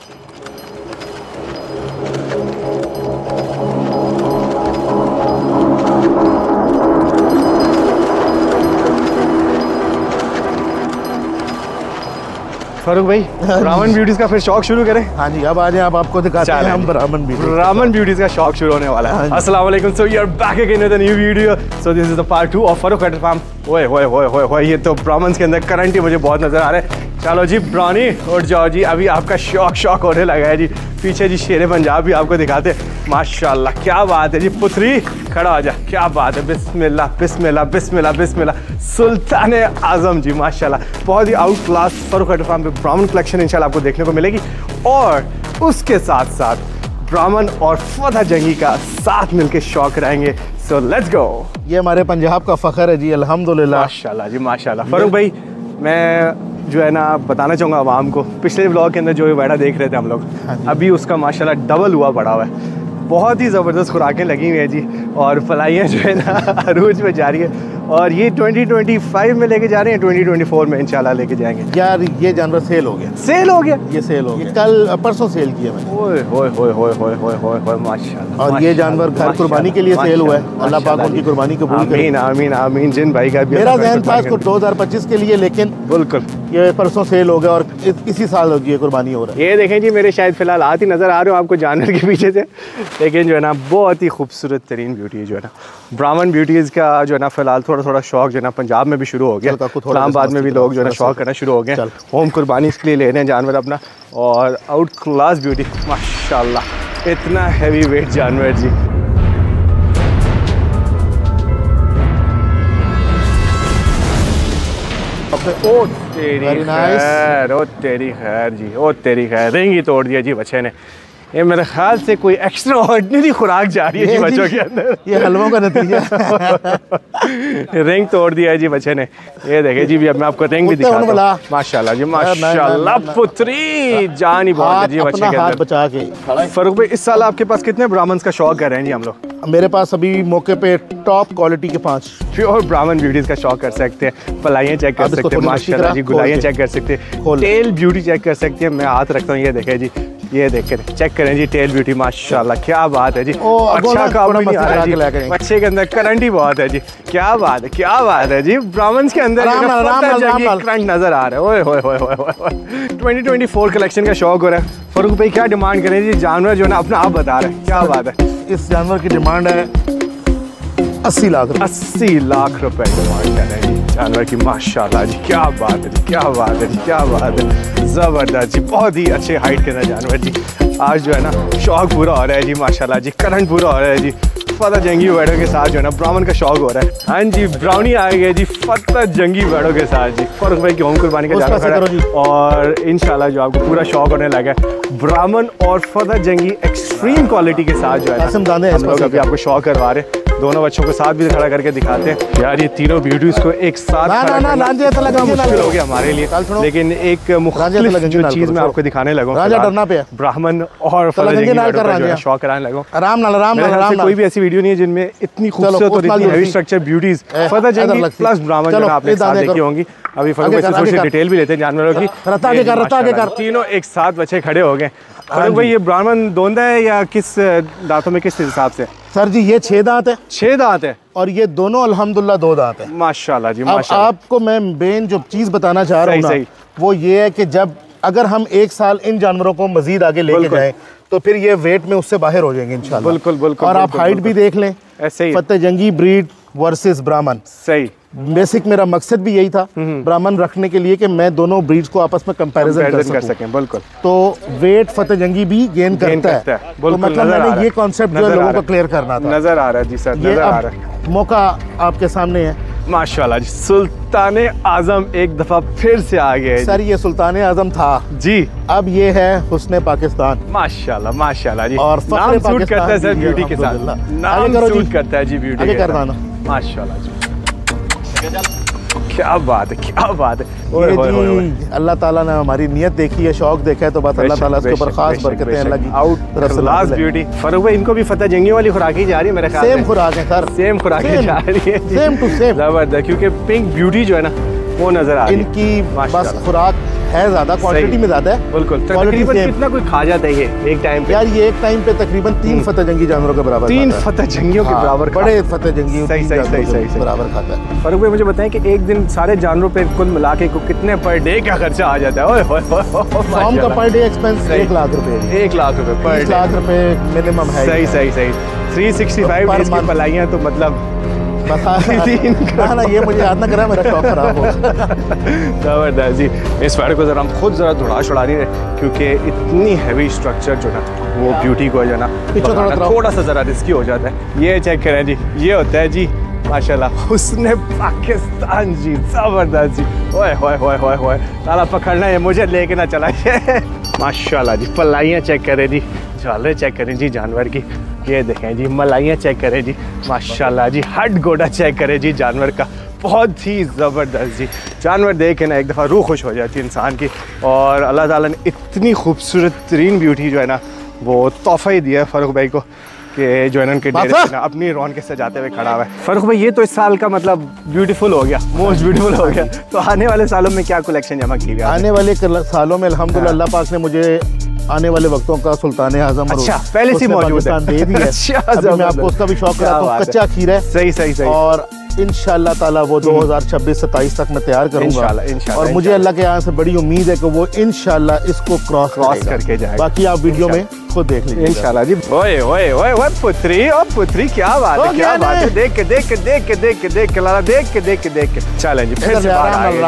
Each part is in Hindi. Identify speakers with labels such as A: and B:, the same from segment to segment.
A: फारूक भाई, ब्राह्मण ब्यूटीज का फिर शौक शुरू करें?
B: हाँ जी, अब आ जाए, आप आपको दिखाते हैं हम ब्राह्मण
A: ब्यूटीज का शौक शुरू होने वाला है। अस्सलाम वालेकुम, so you are back again with a new video. So this is the part 2 of Farooq cattle farm. ओए होए होए होए होए, ये तो ब्राह्मण्स के अंदर करंट ही मुझे बहुत नजर आ रहा है। चलो जी ब्रानी, उठ जाओ जी, अभी आपका शौक होने लगा है जी। पीछे जी शेर पंजाब भी आपको दिखाते, माशाल्लाह क्या बात है जी। पुत्री खड़ा हो जा, क्या बात है, बिस्मिल्लाह बिस्मिल्लाह बिस्मिल्लाह बिस्मिल्लाह। सुल्तान आजम जी माशाल्लाह, बहुत ही out class Farooq cattle farm पे ब्राह्मण कलेक्शन इंशाल्लाह आपको देखने को मिलेगी। और उसके साथ साथ ब्राह्मण और फतह जंगी का साथ मिलके शौक रहेंगे। So let's go.
B: ये हमारे पंजाब का फख्र है जी, अल्हम्दुलिल्लाह।
A: माशाल्लाह जी माशाल्लाह। फारूक भाई, मैं जो है ना बताना चाहूँगा आवाम को, पिछले व्लॉग के अंदर जो वेड़ा देख रहे थे हम लोग, अभी उसका माशाल्लाह डबल हुआ पड़ा हुआ है। बहुत ही ज़बरदस्त खुराकें लगी हुई हैं जी, और फलाइयाँ जो है ना अरूज में जा रही है। और ये 2025 में लेके जा रहे हैं, 2024 में इंशाल्लाह लेके जाएंगे।
B: यार ये जानवर सेल हो गया,
A: सेल हो गया,
B: ये सेल हो गया, कल परसों सेल किया मैंने।
A: ओए होए होए होए होए होए होए होए माशाल्लाह।
B: और ये जानवर घर कुर्बानी के लिए सेल हुआ है। अल्लाह पाक उनकी कुर्बानी कबूल करे।
A: आमीन आमीन आमीन। जिन भाई का भी
B: मेरा ज़हन था इसको 2025 के लिए, लेकिन
A: बिल्कुल
B: ये परसों सेल हो गया और इसी साल होगी ये कुर्बानी हो रहा है।
A: ये देखें जी, मेरे शायद फिलहाल हाथ ही नज़र आ रहे हो आपको जानवर के पीछे से, लेकिन जो है ना बहुत ही खूबसूरत तरीन ब्यूटी है जो है ना। ब्राह्मण ब्यूटीज़ का जो है ना फिलहाल थोड़ा शौक जो है ना पंजाब में भी शुरू हो गया, इस्लामाबाद में भी लोग जो है ना शौक करना शुरू हो गए। होम कुर्बानी इसके लिए ले रहे हैं जानवर अपना, और आउट क्लास ब्यूटी माशाल्लाह, इतना हैवी वेट जानवर जी। ओ तेरी खैर, ओ तेरी खैर जी, ओ तेरी खैर। रिंग ही तोड़ दिया जी बच्चे ने। ये मेरे ख्याल से कोई एक्स्ट्रा ऑर्डिनरी खुराक जा रही है जी बच्चों के अंदर।
B: ये हलवों का नतीजा।
A: रिंग तोड़ दिया है जी बच्चे ने। ये देखे जी, भी अब मैं आपको रिंग भी दिखाता हूं। माशाल्लाह जी माशाल्लाह, पुत्री जान ही बहुत है जी बच्चे के अंदर।
B: बचा के
A: फारूक भाई, इस साल आपके पास कितने ब्राह्मण्स का शौक कर रहे हैं जी हम लोग?
B: मेरे पास अभी मौके पे टॉप क्वालिटी के 5
A: प्योर ब्राह्मण ब्यूटीज का शौक कर सकते हैं। फलाइयाँ चेक कर सकते हैं माशाल्लाह जी, गुलाइयाँ चेक कर सकते हैं, टेल ब्यूटी चेक कर सकते हैं। मैं हाथ रखता हूँ, ये देखें जी, ये देख कर चेक करें जी, टेल ब्यूटी माशाल्लाह क्या बात है जी। अच्छा काम नहीं आ रहा जी, बच्चे के अंदर करंट ही बहुत है जी। क्या बात है, क्या बात है जी। ब्राह्मण्स के अंदर करंट नजर आ रहा है। ओए होए होए होए। 2024 कलेक्शन का शौक हो रहा है। फारूक भाई क्या डिमांड करें जी? जानवर जो है ना अपना आप बता रहे हैं, क्या बात है।
B: इस जानवर की डिमांड है 80 लाख रुपए।
A: 80 लाख रुपए डिमांड कर रहे हैं जी जानवर की। माशाल्लाह जी क्या बात है जी, क्या बात है जी, क्या बात है। ज़बरदस्त जी, बहुत ही अच्छे हाइट के अंदर जानवर जी। आज जो है ना शौक पूरा हो रहा है जी माशाल्लाह जी, करंट पूरा हो रहा है जी। फतह जंगी बैडों के साथ जो है ना ब्राह्मण का शौक हो रहा है। हाँ जी, ब्राउनी आ गए जी फतह जंगी बैडों के साथ जी। फारूक भाई की होम कुर्बानी का जानवर खड़ा है, और इंशाल्लाह जो आपको पूरा शौक होने लगा है ब्राह्मण और फतह जंगी एक्सट्रीम क्वालिटी के साथ जो है हम लोग अभी आपको शौक करवा रहे हैं। दोनों बच्चों को साथ भी खड़ा करके दिखाते हैं। यार ये तीनों ब्यूटीज को एक साथ मुश्किल हो गया हमारे लिए, लेकिन एक मुख्तलिफ जो चीज मैं आपको दिखाने लगा, ब्राह्मण और शौक कराने लगा। आराम कोई भी ऐसी वीडियो नहीं है जिनमें इतनी खूबसूरत और इतनी हैवी स्ट्रक्चर ब्यूटीज फतह जंगी प्लस ब्राह्मण आपने साथ देखी होंगी। अभी थोड़ी डिटेल भी लेते हैं जानवरों की। तीनों एक साथ बच्चे खड़े हो गए। भाई ये ब्राह्मण दोंदा है या किस दांतों में, किस हिसाब से?
B: सर जी ये 6 दांत है।
A: 6 दांत है,
B: और ये दोनों अल्हम्दुलिल्लाह 2 दांत है।
A: माशाल्लाह जी माशाल्लाह।
B: आपको मैं मेन जो चीज बताना चाह रहा हूँ ना, वो ये है कि जब अगर हम एक साल इन जानवरों को मजीद आगे लेके जाएं तो फिर ये वेट में उससे बाहर हो जाएंगे इंशाल्लाह।
A: बिल्कुल बिल्कुल।
B: और आप हाइट भी देख लें, ऐसे ही फतह जंगी ब्रीड वर्सेस ब्राह्मण।
A: सही,
B: बेसिक मेरा मकसद भी यही था ब्राह्मण रखने के लिए कि मैं दोनों ब्रीड्स को आपस में कंपैरिजन कर सकें।
A: बिल्कुल।
B: तो वेट फतह जंगी भी गेन करता है। तो मतलब मैंने ये कॉन्सेप्ट जो लोगों को क्लियर करना था।
A: नजर आ रहा है जी सर, नजर आ रहा है।
B: मौका आपके सामने है
A: माशाल्लाह जी। सुल्तान आजम एक दफा फिर से आ गए
B: सर। ये सुल्तान आजम था जी, अब ये है हुस्ने पाकिस्तान।
A: माशाल्लाह माशाल्लाह जी।
B: और
A: नाम सूट करता है सर ब्यूटी के साथ, नाम सूट करता है जी ब्यूटी के साथ। माशाल्लाह जी, क्या बात है, क्या बात है।
B: अल्लाह ताला ने हमारी नियत देखी है, शौक देखा है, तो बस अल्लाह ताला इसके ऊपर खास बरकतें हैं अल्लाह की।
A: Out class beauty. फारूक भाई इनको भी फतह जंगी वाली खुराक ही जा रही है मेरे ख्याल से।
B: सेम खुराक है सर,
A: सेम खुराक जा रही है, सेम टू सेम। जबरदस्त, क्योंकि पिंक ब्यूटी जो है ना वो नजर आ रही है
B: इनकी। बस खुराक है ज़्यादा, क्वांटिटी में ज़्यादा है।
A: बिल्कुल। तकरीबन कितना कोई खा जाता है ये एक टाइम पे?
B: यार ये एक टाइम पे तकरीबन 3 फतेह जंगी जानवरों के बराबर,
A: 3 फतेह जंगियों के बराबर,
B: बड़े फतेह जंगी
A: सही
B: बराबर खाता है।
A: फारूक भाई मुझे बताएं कि एक दिन सारे जानवरों पे कुल मिला के कितने पर डे का खर्चा आ जाता है?
B: फार्म का पर डे एक्सपेंस 1 लाख रुपए,
A: 1 लाख रुपए पर डे,
B: 1 लाख रुपए मिनिमम है।
A: सही 365 डेज की पलाइयाँ तो मतलब
B: ना ये मुझे याद ना करा, मेरा शौक खराब हो।
A: जबरदस्त जी। इस पेड़ को ज़रा हम खुद ज़रा धुड़ा नहीं रहे क्योंकि इतनी हैवी स्ट्रक्चर जो ना वो ब्यूटी को जो ना थोड़ा सा ज़रा रिस्की हो जाता है। ये चेक करें जी, ये होता है जी माशाल्लाह हुस्न पाकिस्तान जी, ज़बरदस्त जी। ओए होए होए होए होए, ताला पकड़ना है मुझे, लेके ना चला ये। माशाल्लाह जी, पलाइयाँ चेक करें जी, झालरें चेक करें जी जानवर की, ये देखें जी, मलाइयाँ चेक करें जी, माशाल्लाह जी। हड गोडा चेक करें जी जानवर का, बहुत ही ज़बरदस्त जी। जानवर देख के ना एक दफ़ा रूह खुश हो जाती है इंसान की। और अल्लाह ताला ने इतनी खूबसूरत तरीन ब्यूटी जो है ना वो तोहफ़ा ही दिया है फारूक भाई को कि जो है ना उनके डेरे पे ना अपनी रौनक से जाते हुए खड़ा हुआ है। फारूक भाई ये तो इस साल का मतलब ब्यूटीफुल हो गया, मोस्ट ब्यूटीफुल हो गया। तो आने वाले सालों में क्या कलेक्शन जमा की गई?
B: आने वाले सालों में अल्हम्दुलिल्लाह अल्लाह पाक ने मुझे आने वाले वक्तों का सुल्तान आज़म
A: पहले से मौजूद है,
B: दे दिया है। मैं आपको उसका भी शौक कराता हूँ। कच्चा खीर है,
A: सही
B: और इंशाल्लाह ताला वो 2026-27 तक मैं तैयार करूंगा। और मुझे अल्लाह के यहाँ से बड़ी उम्मीद है कि वो इंशाल्लाह इसको क्रॉस करके जाएगा। बाकी आप वीडियो में खुद देख लीजिए
A: इंशाल्लाह जी। ओए ओए ओए ओए पुत्री, ओ पुत्री, क्या बात है, क्या बात है। देख के लाला, देख के चलें जी, फिर से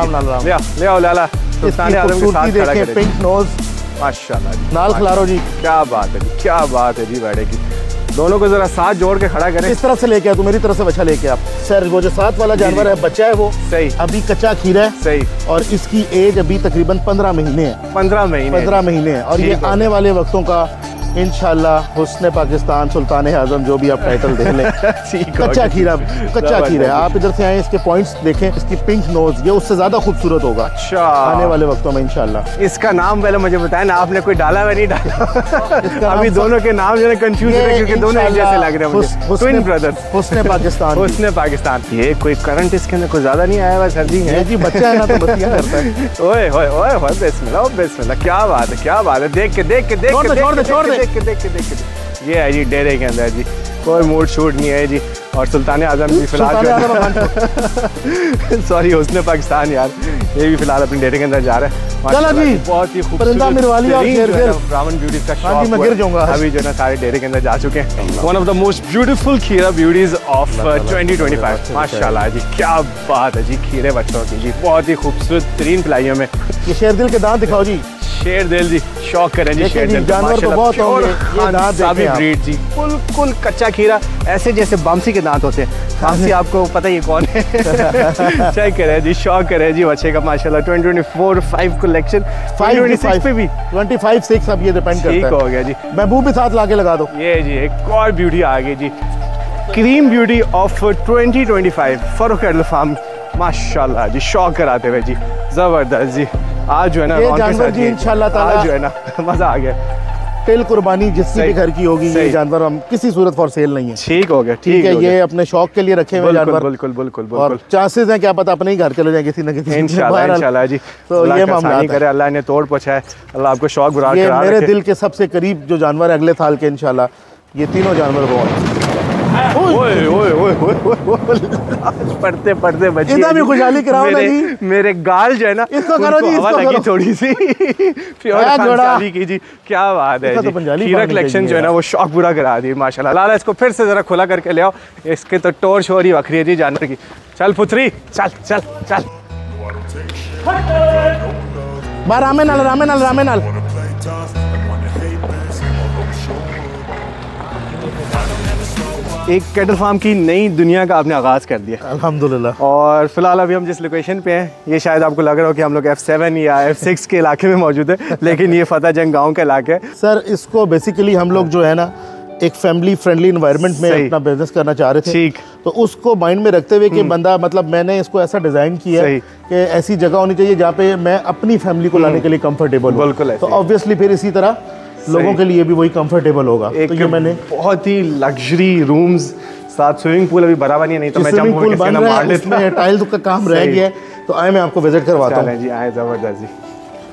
A: ले आओ लाला, सुल्तान आज़म के साथ खड़ा करें।
B: पिंक नोज
A: माशाल्लाह जी,
B: नाल खिलारो जी,
A: क्या बात है जी, क्या बात है जी। बैठे की दोनों को जरा साथ जोड़ के खड़ा करें।
B: इस तरह से लेके आ, तू मेरी तरफ से बच्चा लेके आ। सर वो जो साथ वाला जानवर है बच्चा है वो,
A: सही,
B: अभी कच्चा खीर है,
A: सही,
B: और इसकी एज अभी तकरीबन 15 महीने है।
A: 15 महीने
B: है। और ये आने वाले वक्तों का इंशाल्लाह हुस्न पाकिस्तान सुल्तान आज़म जो भी आप टाइटल देख लें। कच्चा खीर है। आप इधर से आए, इसके पॉइंट्स देखें, इसकी पिंक नोज, ये उससे ज्यादा खूबसूरत होगा
A: अच्छा
B: आने वाले वक्तों में इंशाल्लाह।
A: इसका नाम पहले मुझे बताया ना, आपने कोई डाला हुआ नहीं डाला? अभी दोनों के नाम जो है कंफ्यूज है क्योंकि दोनों एक जैसे लग रहे हैं मुझे। ट्विन ब्रदर्स,
B: हुस्न पाकिस्तान।
A: ये कोई करंट इसके अंदर कोई ज्यादा नहीं आया हुआ सर जी?
B: है जी, बच्चा है ना तो बतिया करता है।
A: ओए ओए ओए ओए, बिस्मिल्लाह, क्या बात है, क्या बात है। देख के छोड़ दे। ये है जी डेरे के अंदर जी, कोई मूड शूट नहीं है जी। और सुल्तान आज़म भी फिलहाल सॉरी हुस्न पाकिस्तान यार, ये भी फिलहाल अपने डेरे के अंदर जा रहा है।
B: चलो जी,
A: बहुत ही
B: खूबसूरत
A: ब्राह्मण ब्यूटी का शौक
B: मैं गिर जाऊंगा
A: अभी जो ना सारे डेरे के अंदर जा चुके हैं। One of the most beautiful खीरा ब्यूटीज ऑफ 2025। माशाल्लाह जी, क्या बात है जी, खीरे बच्चों की जी, बहुत ही खूबसूरत तरीन पिलाइयों में।
B: ये शेरदिल के दांत दिखाओ जी।
A: शेरदिल जी, शौक करें जी शेरदिल,
B: जानवर तो बहुत होंगे। ये दांत
A: देखें ब्रीड जी, बिल्कुल कच्चा खीरा, ऐसे जैसे बामसी के दांत होते हैं। बामसी आपको पता ही है कौन है। चेक करें जी, शौक करें जी बच्चे का माशाल्लाह। 2024-5 कलेक्शन, 2026 पे भी
B: 25-6 अब ये डिपेंड करता है।
A: ठीक हो गया जी।
B: महबूब भी साथ लाके लगा दो।
A: ये जी एक और ब्यूटी आ गई जी, cream beauty of 2025 Farooq cattle farm. माशाल्लाह जी, शौक कराते हुए जी, जबरदस्त जी। आज जो है ना
B: ये जानवर जी इंशाल्लाह ताला
A: जो है ना मजा आ गया।
B: टिल कुर्बानी जिसकी भी घर की होगी, ये जानवर हम किसी सूरत फॉर सेल नहीं है।
A: ठीक हो गया, ठीक है।
B: ये अपने शौक के लिए रखे हुए जानवर,
A: बिल्कुल।
B: और चांसेस हैं क्या पता अपने ही घर चले जाए किसी न किसी।
A: इंशाल्लाह जी, तो ये मामला करे, अल्लाह ने तोड़ पहुंचाए, अल्लाह आपको शौक बुरा करा।
B: मेरे दिल के सबसे करीब जो जानवर अगले साल के इंशाल्लाह, ये तीनों जानवर वो हैं।
A: पढ़ते बच्चे
B: भी खुशहाली कराओ ना जी।
A: मेरे गाल जो है ना
B: इसको करो जी,
A: हवा लगी थोड़ी सी। प्योर की जी, क्या बात है जी। खीरा कलेक्शन जो है ना वो शौक पूरा करा दी माशाल्लाह। लाला इसको फिर से जरा खुला करके ले आओ, इसके तो टोर शोर ही वखरी है जी जानवर की। चल पुत्री, चल। रामे नाल। एक कैटल फार्म की नई दुनिया का आपने आगाज़ कर दिया
B: अल्हम्दुलिल्लाह।
A: और फिलहाल अभी हम जिस लोकेशन पे हैं, ये शायद आपको लग रहा हो कि हम लोग F7 या F6 के इलाके में मौजूद है, लेकिन ये फतेह जंग गाँव का इलाका है।
B: सर इसको बेसिकली हम लोग जो है ना एक फैमिली फ्रेंडली एनवायरनमेंट में अपना बिजनेस करना चाह रहे थे।
A: ठीक, तो
B: उसको माइंड में रखते हुए कि बंदा मतलब मैंने इसको ऐसा डिज़ाइन किया है कि ऐसी जगह होनी चाहिए जहाँ पे मैं अपनी फैमिली को लाने के लिए कंफर्टेबल हूँ।
A: बिल्कुल।
B: तो ऑब्वियसली फिर इसी तरह लोगों के लिए भी वही कंफर्टेबल होगा।
A: तो ये मैंने बहुत ही लग्जरी रूम्स, साथ स्विमिंग पूल अभी बराबर नहीं तो मैं
B: स्विमिंग पूल बन रहा है, इसमें टाइल का काम रह गया है। तो आए मैं आपको विजिट करवाता हूँ
A: जी। आए, जबरदस्त जी।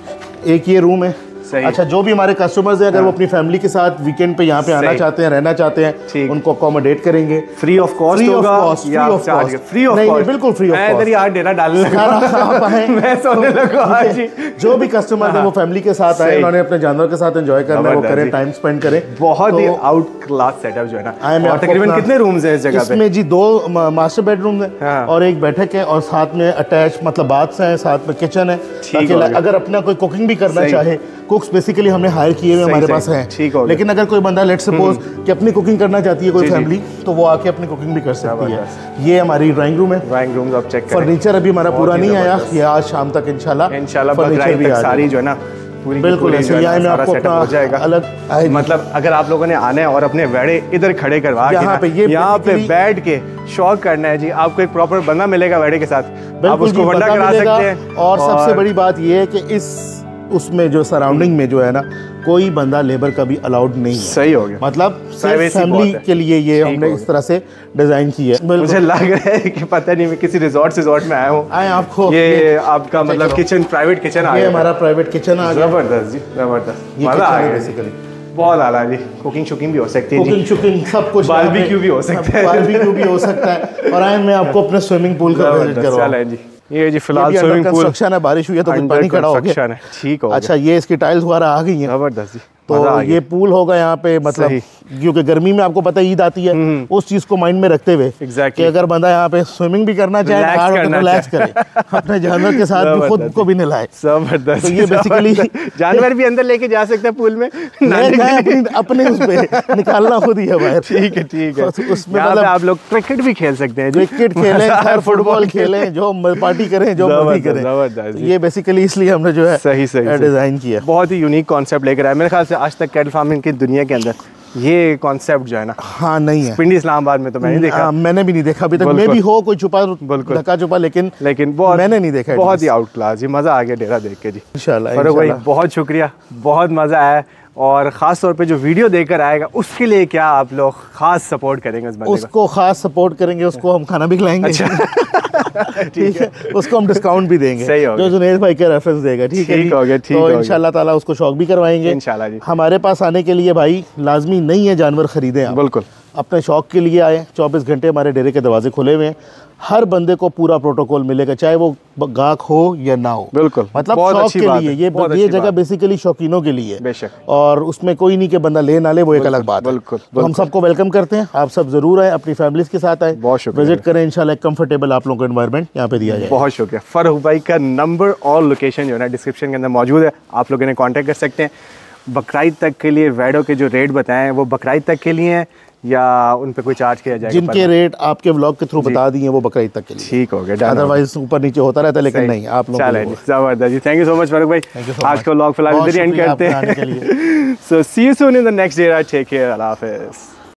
B: एक ये रूम है।
A: सही।
B: अच्छा, जो भी हमारे कस्टमर्स हैं, अगर वो अपनी फैमिली के साथ वीकेंड पे यहाँ पे आना चाहते हैं, रहना चाहते हैं, उनको अकोमोडेट करेंगे।
A: फ्री ऑफ कॉस्ट होगा, फ्री ऑफ कॉस्ट,
B: बिल्कुल फ्री ऑफ कॉस्ट।
A: इधर यार डेरा डालने लगा, मैं सोने लगा आज ही।
B: जो भी कस्टमर है वो फैमिली के साथ आए, उन्होंने अपने जानवर के साथ एंजॉय करना है, वो करें, टाइम स्पेंड करें।
A: बहुत ही आउट क्लास सेटअप जो है ना। और तकरीबन कितने रूम्स हैं इस जगह पे?
B: इसमें जी 2 मास्टर बेडरूम है और एक बैठक है, और साथ में अटैच मतलब बाथ्स हैं, साथ में किचन है, ताकि अगर अपना कोई कुकिंग भी करना चाहे, कुक्स बेसिकली हमने हायर किए हुए हमारे पास हैं। लेकिन अगर कोई बंदा लेट सपोज कि अपनी कुकिंग करना चाहती है कोई फैमिली, तो वो आके अपनी कुकिंग भी कर सकती है। ये हमारी ड्राइंग रूम है।
A: ड्राइंग रूम आप चेक करें।
B: फर्नीचर अभी हमारा पूरा नहीं आया, ये आज शाम तक इंशाल्लाह
A: फर्नीचर भी सारी जो है ना
B: बिल्कुल ऐसे यहाँ में आपको अपना
A: हो जाएगा।
B: अलग
A: मतलब अगर आप लोगों ने आना है और अपने वेड़े इधर खड़े करवा के यहाँ पे बैठ के शौक करना है जी, आपको एक प्रॉपर बंदा मिलेगा वेड़े के साथ, आप उसको वंडा करा सकते हैं।
B: और सबसे बड़ी बात ये है कि इस उसमें जो सराउंडिंग में जो है ना, कोई बंदा लेबर का भी अलाउड नहीं है।
A: सही हो गया।
B: मतलब सिर्फ फैमिली के लिए ये हमने इस तरह से डिजाइन की है।
A: मुझे लग रहा है कि पता नहीं मैं किसी रिजॉर्ट में आया हूँ।
B: आपको
A: ये आपका मतलब किचन, प्राइवेट किचन आ गया।
B: हमारा प्राइवेट किचन आ गया।
A: जबरदस्त जी, जबरदस्त, मजा आ गया बेसिकली। बहुत आला जी। कुकिंग शुकिंग भी हो सकती है,
B: कुकिंग शुकिंग सब कुछ,
A: बारबेक्यू भी हो सकता है,
B: बारबेक्यू भी हो सकता है। और आए मैं आपको अपने स्विमिंग पूल का विजिट करवाऊंगा
A: जी। ये जी फिलहाल स्विमिंग पूल
B: कंस्ट्रक्शन है, बारिश हुई है तो पानी खड़ा हो गया।
A: ठीक हो गया।
B: अच्छा, ये इसकी टाइल्स वगैरह आ गई हैं।
A: जबरदस्त जी।
B: तो ये पूल होगा यहाँ पे, मतलब क्योंकि गर्मी में आपको पता ईद आती है, उस चीज को माइंड में रखते हुए कि अगर बंदा यहाँ पे स्विमिंग भी करना चाहे, रिलैक्स करे, अपने जानवर के साथ भी, खुद को भी नहलाए।
A: जबरदस्त।
B: तो ये बेसिकली
A: जानवर भी अंदर लेके जा सकते हैं पूल में,
B: अपने उस पे निकालना खुद ही है बाहर।
A: ठीक है, ठीक है।
B: उसमें मतलब
A: आप लोग क्रिकेट भी खेल सकते हैं,
B: क्रिकेट खेलें, फुटबॉल खेलें, जो पार्टी करें, जो मर्जी करें। ये बेसिकली इसलिए हमने जो है
A: सही
B: डिजाइन किया।
A: बहुत ही यूनिक कॉन्सेप्ट लेकर आया। मेरे ख्याल से आज तक कैटल फार्मिंग की दुनिया के अंदर ये कॉन्सेप्ट जो है ना,
B: हाँ नहीं है।
A: पिंडी इस्लामाबाद में तो मैंने नहीं देखा।
B: मैंने भी नहीं देखा अभी तक। मैं भी हो कोई छुपा ढका छुपा, लेकिन
A: बहुत
B: मैंने नहीं देखा।
A: बहुत ही आउट क्लास जी, मजा आ गया डेरा देख के जी।
B: इंशाल्लाह
A: भाई बहुत शुक्रिया, बहुत मजा आया। और ख़ास तौर पे जो वीडियो देकर आएगा उसके लिए क्या आप लोग खास सपोर्ट करेंगे? उस बंदे
B: उसको खास सपोर्ट करेंगे, उसको हम खाना भी खिलाएंगे। ठीक है, उसको हम डिस्काउंट भी देंगे जो जुनैद भाई का रेफरेंस देगा। ठीक है, तो इंशाल्लाह ताला उसको शौक भी करवाएंगे इंशाल्लाह जी। हमारे पास आने के लिए भाई लाजमी नहीं है जानवर खरीदें, बिल्कुल अपने शौक के लिए आए। 24 घंटे हमारे डेरे के दरवाजे खुले हुए हैं। हर बंदे को पूरा प्रोटोकॉल मिलेगा, चाहे वो गाहक हो या ना हो। बिल्कुल, मतलब शौक के लिए ये जगह बेसिकली शौकीनों के लिए है। और उसमें कोई नहीं कि बंदा ले ना ले, वो एक अलग बात है। तो हम सबको वेलकम करते हैं। आप सब जरूर आए, अपनी फैमिलीज के साथ आए, विजिट करें। इंशाल्लाह कंफर्टेबल आप लोगों को एनवायरनमेंट यहाँ पे दिया जाए। बहुत शुक्रिया। फरह भाई का नंबर और लोकेशन जो है ना डिस्क्रिप्शन के अंदर मौजूद है, आप लोग इन्हें कॉन्टेक्ट कर सकते हैं। बकरीद तक के लिए वेडो के जो रेट बताएं वो बकरीद तक के लिए हैं या उन पे कोई चार्ज किया जाएगा? जिनके रेट आपके व्लॉग के थ्रू बता दिए वो बकरीद तक के लिए। ठीक हो गया, अदरवाइज ऊपर नीचे होता रहता है, लेकिन नहीं आप लोग। जबरदस्त जी, thank you so much Farooq भाई। आज का व्लॉग फिलहाल इधर ही एंड करते हैं। So see you soon in the next day. Take care, अल्लाह हाफिज़।